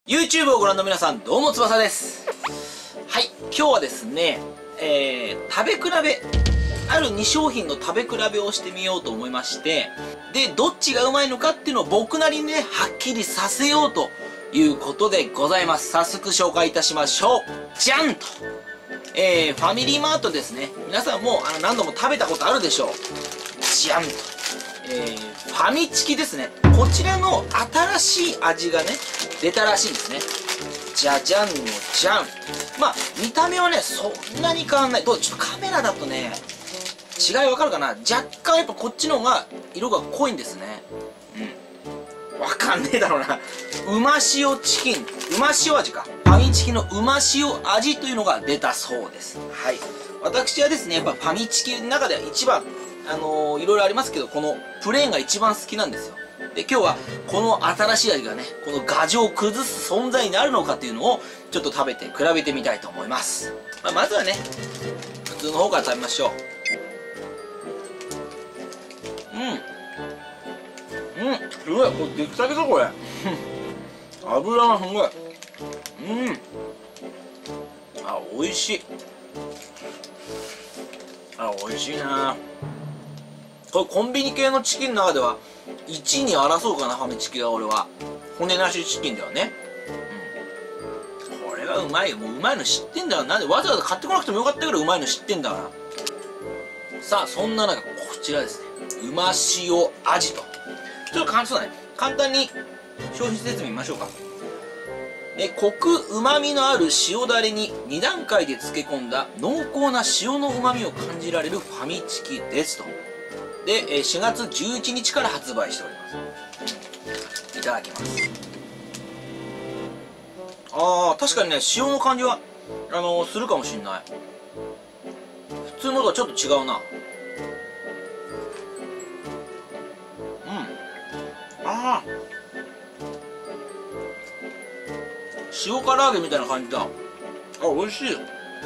YouTube をご覧の皆さん、どうも翼です。はい、今日はですね、食べ比べ、ある2商品の食べ比べをしてみようと思いまして、で、どっちがうまいのかっていうのを僕なりにね、はっきりさせようということでございます。早速紹介いたしましょう。じゃんと、ファミリーマートですね。皆さんも何度も食べたことあるでしょう。じゃんと。ファミチキですね。こちらの新しい味がね、出たらしいんですね。じゃじゃんのじゃん。まあ、見た目はね、そんなに変わんない。ちょっとカメラだとね、違いわかるかな？若干やっぱこっちの方が色が濃いんですね。うん。わかんねえだろうな。うま塩チキン、うま塩味か。ファミチキのうま塩味というのが出たそうです。はい。私はですね、やっぱファミチキの中では一番、いろいろありますけど、このプレーンが一番好きなんですよ。で、今日はこの新しい味がね、この牙城を崩す存在になるのかっていうのをちょっと食べて比べてみたいと思います。まずはね、普通の方から食べましょう。すごい、これ出来たてだこれ。油がすごい。美味しい。美味しいな。これコンビニ系のチキンの中では1位に争うかな、ファミチキは。俺は骨なしチキンではね。これはうまいよ。もううまいの知ってんだから。なんでわざわざ買ってこなくてもよかったぐらいうまいの知ってんだから。さあ、そんな中、こちらですね、うま塩味と。ちょっと簡単に商品説明見ましょうか。コクうまみのある塩だれに2段階で漬け込んだ濃厚な塩のうまみを感じられるファミチキですと。で、4月11日から発売しております。いただきます。確かにね、塩の感じはするかもしんない。普通のとはちょっと違うな。塩唐揚げみたいな感じだ。美味しい。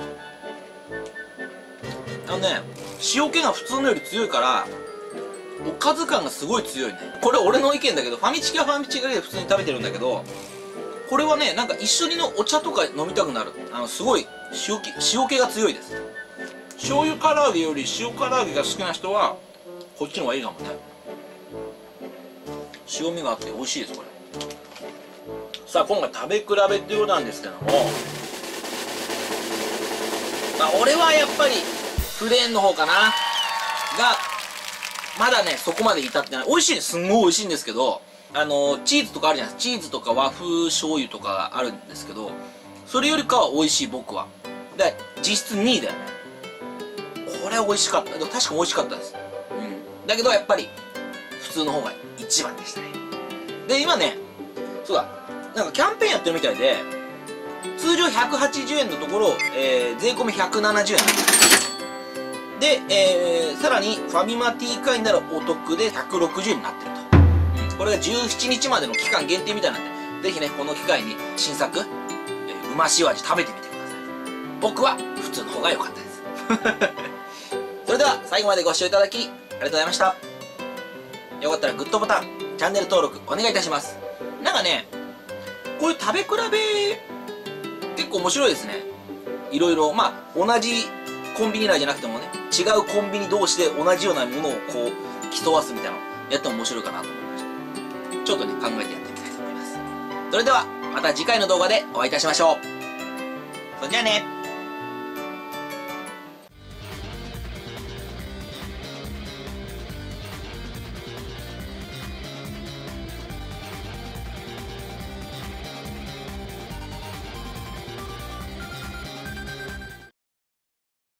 塩気が普通のより強いからおかず感がすごい強いね。これ俺の意見だけど、ファミチキはファミチキで普通に食べてるんだけど、これはね、なんか一緒にのお茶とか飲みたくなる。すごい塩気が強いです。醤油唐揚げより塩唐揚げが好きな人はこっちの方がいいかもね。塩味があって美味しいですこれ。さあ、今回食べ比べっていうことなんですけども、俺はやっぱりプレーンの方かなが、まだねそこまで至ってない。美味しいね、すんごい美味しいんですけど、チーズとかあるじゃないですか。チーズとか和風醤油とかがあるんですけど、それよりかは美味しい。僕はで実質2位だよね。これは美味しかった。でも確かに美味しかったです。だけどやっぱり普通の方が一番でしたね。で、今ね、そうだ、なんかキャンペーンやってるみたいで、通常180円のところ、税込み170円で、さらにファミマ T 会員ならお得で160円になってると。これが17日までの期間限定みたいなんで、ぜひねこの機会に新作、うま塩味食べてみてください。僕は普通の方が良かったですそれでは最後までご視聴いただきありがとうございました。よかったらグッドボタン、チャンネル登録お願いいたします。なんかね、こういう食べ比べ結構面白いですね。いろいろ同じコンビニ内じゃなくてもね、違うコンビニ同士で同じようなものをこう競わすみたいなのやっても面白いかなと思いました。ちょっとね考えてやってみたいと思います。それではまた次回の動画でお会いいたしましょう。それじゃあね。